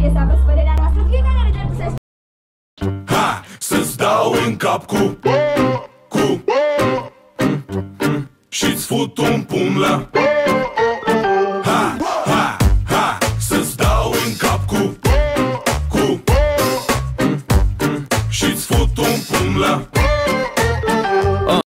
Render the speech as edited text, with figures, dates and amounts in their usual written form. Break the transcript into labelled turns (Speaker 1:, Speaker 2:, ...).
Speaker 1: piesa, vreți părerea noastră, fiecare are dreptul să-și...
Speaker 2: Ha, să-ți dau în cap cu și-ți fut un pumn la